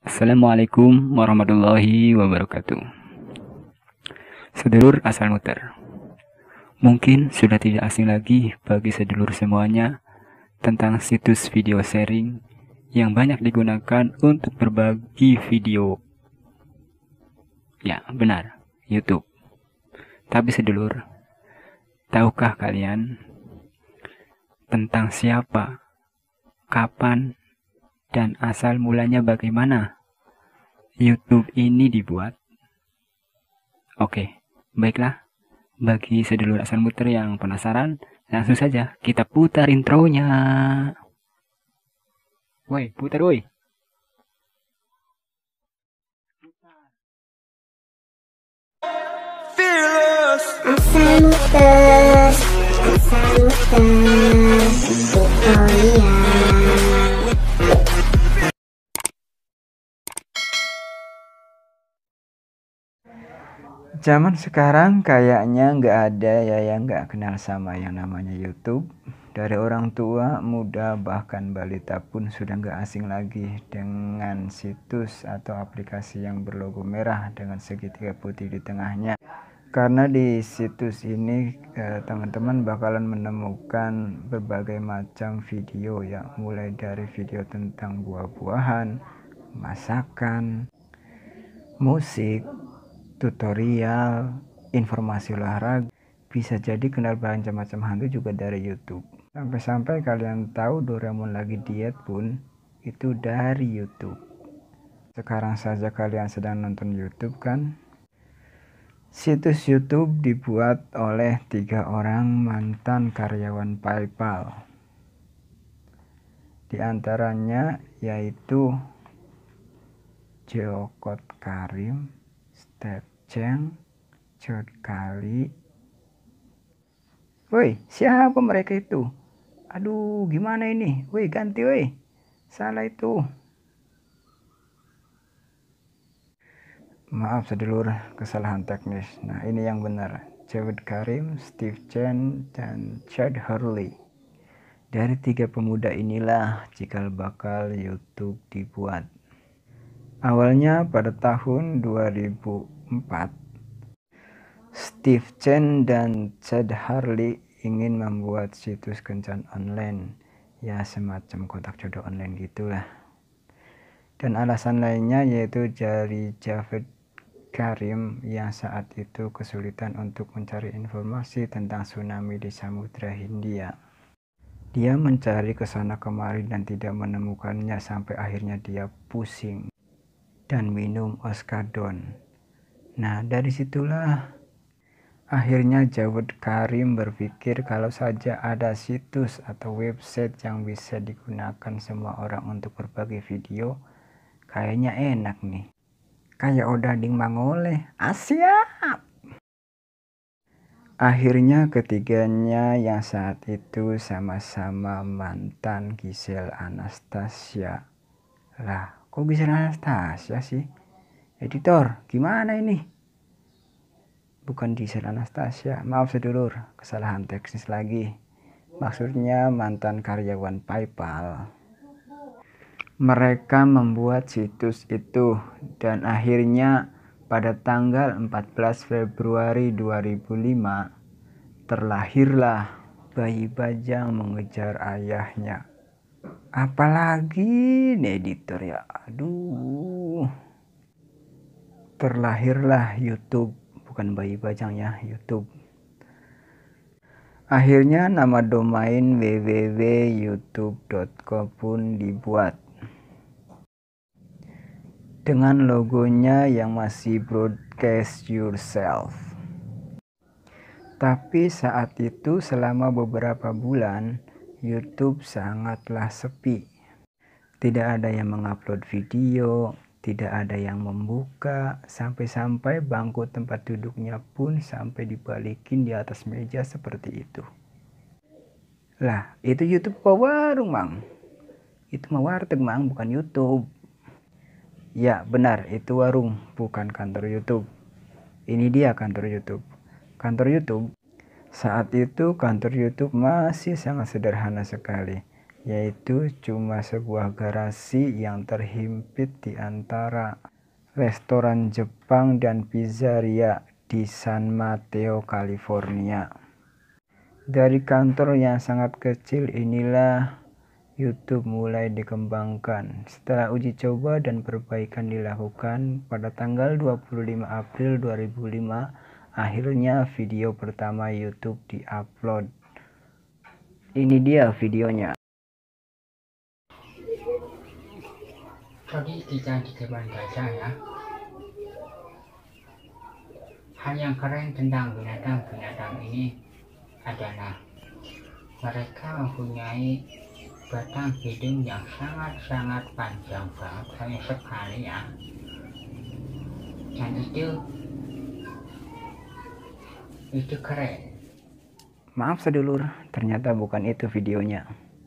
Assalamualaikum warahmatullahi wabarakatuh. Sedulur asal muter, mungkin sudah tidak asing lagi bagi sedulur semuanya tentang situs video sharing yang banyak digunakan untuk berbagi video. Ya, benar, YouTube. Tapi sedulur, tahukah kalian tentang siapa, kapan, dan asal mulanya bagaimana YouTube ini dibuat? Oke, baiklah. Bagi sedulur asal muter yang penasaran, langsung saja kita putar intronya. Woi, putar woi. Asal muter, Victoria. Zaman sekarang kayaknya nggak ada ya yang nggak kenal sama yang namanya YouTube. Dari orang tua, muda, bahkan balita pun sudah nggak asing lagi dengan situs atau aplikasi yang berlogo merah dengan segitiga putih di tengahnya. Karena di situs ini teman-teman bakalan menemukan berbagai macam video ya, mulai dari video tentang buah-buahan, masakan, musik, tutorial, informasi olahraga, bisa jadi kenal macam-macam hantu juga dari YouTube. Sampai-sampai kalian tahu Doraemon lagi diet pun itu dari YouTube. Sekarang saja kalian sedang nonton YouTube kan? Situs YouTube dibuat oleh 3 orang mantan karyawan PayPal. Di antaranya yaitu Jokot Karim, Step Cheng, Chod Kali. Woi, siapa mereka itu? Aduh, gimana ini? Woi, ganti woi. Salah itu. Maaf sedulur, kesalahan teknis. Nah, ini yang benar. Jawed Karim, Steve Chen, dan Chad Hurley. Dari 3 pemuda inilah cikal bakal YouTube dibuat. Awalnya pada tahun 2004, Steve Chen dan Chad Hurley ingin membuat situs kencan online, ya semacam kotak jodoh online gitulah. Dan alasan lainnya yaitu dari Javed Karim yang saat itu kesulitan untuk mencari informasi tentang tsunami di Samudra Hindia. Dia mencari ke sana kemari dan tidak menemukannya sampai akhirnya dia pusing dan minum oskadon. Nah, dari situlah akhirnya Jawed Karim berpikir kalau saja ada situs atau website yang bisa digunakan semua orang untuk berbagi video, kayaknya enak nih. Kayak Odading Mangoleh, asyap. Akhirnya ketiganya yang saat itu sama-sama mantan Gisel Anastasia. Lah, kok Gisel Anastasia sih? Editor, gimana ini? Bukan Gisel Anastasia, maaf sedulur, kesalahan teknis lagi. Maksudnya mantan karyawan PayPal. Mereka membuat situs itu dan akhirnya pada tanggal 14 Februari 2005 terlahirlah bayi Bajang mengejar ayahnya. Apalagi nih editor ya, aduh. Terlahirlah YouTube, bukan bayi Bajang ya, YouTube. Akhirnya nama domain www.youtube.com pun dibuat dengan logonya yang masih broadcast yourself. Tapi saat itu selama beberapa bulan YouTube sangatlah sepi. Tidak ada yang mengupload video, tidak ada yang membuka, sampai-sampai bangku tempat duduknya pun sampai dibalikin di atas meja seperti itu. Lah, itu YouTube apa warung, Mang? Itu mah warteg, Mang, bukan YouTube. Ya benar, itu warung, bukan kantor YouTube. Ini dia kantor YouTube. Kantor YouTube, saat itu kantor YouTube masih sangat sederhana sekali. yaitu cuma sebuah garasi yang terhimpit di antara restoran Jepang dan pizzeria di San Mateo, California. Dari kantor yang sangat kecil inilah YouTube mulai dikembangkan. Setelah uji coba dan perbaikan dilakukan pada tanggal 25 April 2005, akhirnya video pertama YouTube diupload. Ini dia videonya. Tadi kita di kebun gajah ya. Hal yang keren tentang binatang-binatang ini adalah mereka mempunyai batang hidung yang sangat-sangat panjang banget, banyak sekali ya. Dan itu keren. Maaf sedulur, ternyata bukan itu videonya.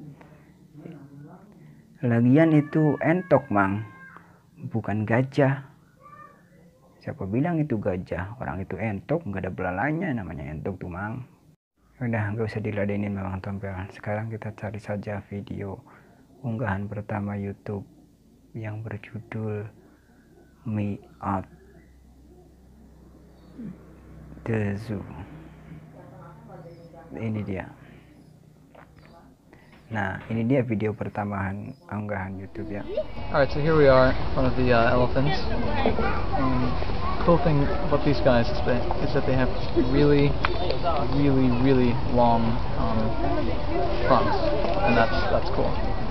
Lagian itu entok mang, bukan gajah. Siapa bilang itu gajah? Orang itu entok, nggak ada belalainya, namanya entok tuh mang. Udah, nggak usah diladenin memang tompelan. Sekarang kita cari saja video unggahan pertama YouTube yang berjudul Me at the Zoo. Ini dia. Nah, ini dia video pertama unggahan YouTube ya. Alright, so here we are in front of the elephants. And cool thing about these guys is that they have really long fronts, and that's cool.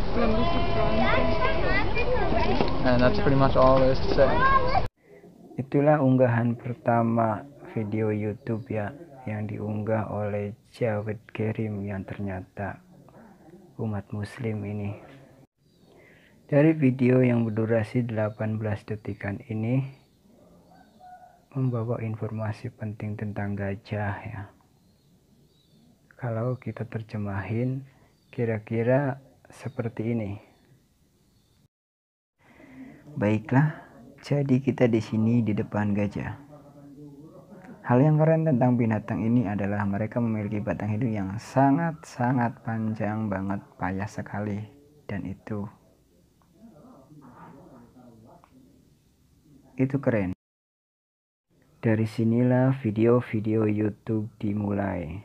And that's pretty much all there is to say. Itulah unggahan pertama video YouTube ya, yang diunggah oleh Jawed Karim yang ternyata umat muslim ini. Dari video yang berdurasi 18 detikan ini membawa informasi penting tentang gajah ya. Kalau kita terjemahin kira-kira seperti ini. Baiklah, jadi kita di sini di depan gajah. Hal yang keren tentang binatang ini adalah mereka memiliki batang hidung yang sangat-sangat panjang banget, payah sekali. Dan itu keren. Dari sinilah video-video YouTube dimulai.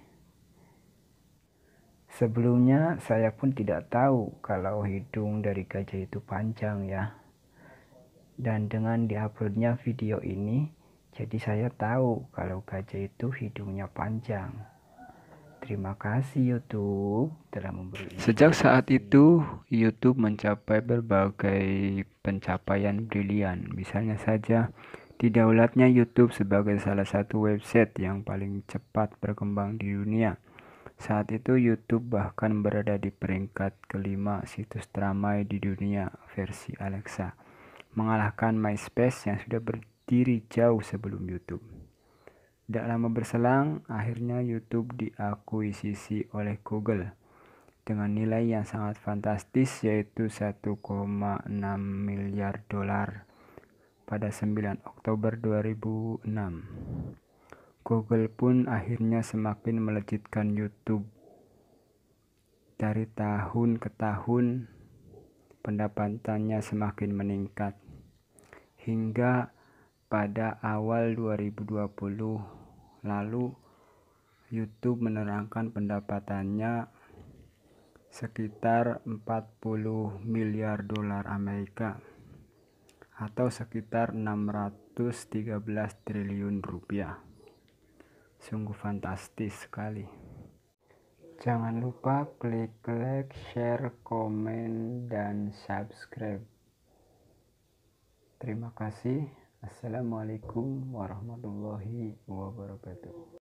Sebelumnya saya pun tidak tahu kalau hidung dari gajah itu panjang ya. Dan dengan diuploadnya video ini, jadi saya tahu kalau gajah itu hidungnya panjang. Terima kasih YouTube telah memberi. Sejak saat itu, YouTube mencapai berbagai pencapaian brilian. Misalnya saja, didaulatnya YouTube sebagai salah satu website yang paling cepat berkembang di dunia. Saat itu YouTube bahkan berada di peringkat kelima situs teramai di dunia versi Alexa, mengalahkan MySpace yang sudah berdiri jauh sebelum YouTube. Tidak lama berselang, akhirnya YouTube diakuisisi oleh Google dengan nilai yang sangat fantastis, yaitu 1,6 miliar dolar pada 9 Oktober 2006. Google pun akhirnya semakin melejitkan YouTube. Dari tahun ke tahun, pendapatannya semakin meningkat. Hingga pada awal 2020 lalu, YouTube menerangkan pendapatannya sekitar 40 miliar dolar Amerika atau sekitar 613 triliun rupiah. Sungguh fantastis sekali. Jangan lupa klik like, share, komen, dan subscribe. Terima kasih. Assalamualaikum warahmatullahi wabarakatuh.